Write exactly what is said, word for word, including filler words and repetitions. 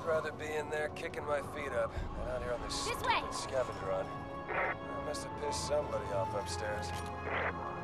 rather be in there kicking my feet up than out here on this, This stupid way. scavenger hunt. I must have pissed somebody off upstairs.